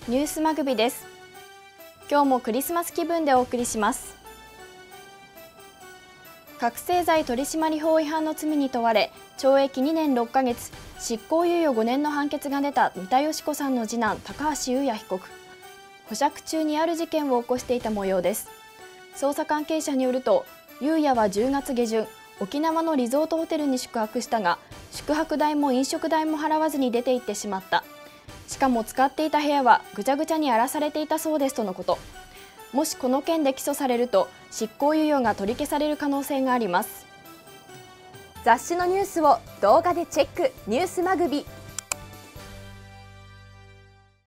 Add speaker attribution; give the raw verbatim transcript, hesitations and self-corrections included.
Speaker 1: ニュースマグビです。今日もクリスマス気分でお送りします。覚醒剤取締法違反の罪に問われ、懲役にねんろっかげつ、執行猶予ごねんの判決が出た三田佳子さんの次男、高橋祐也被告。保釈中にある事件を起こしていた模様です。捜査関係者によると、祐也はじゅうがつげじゅん、沖縄のリゾートホテルに宿泊したが、宿泊代も飲食代も払わずに出て行ってしまった。しかも使っていた部屋はぐちゃぐちゃに荒らされていたそうですとのこと。もしこの件で起訴されると、執行猶予が取り消される可能性があります。
Speaker 2: 雑誌のニュースを動画でチェック、ニュースマグビ。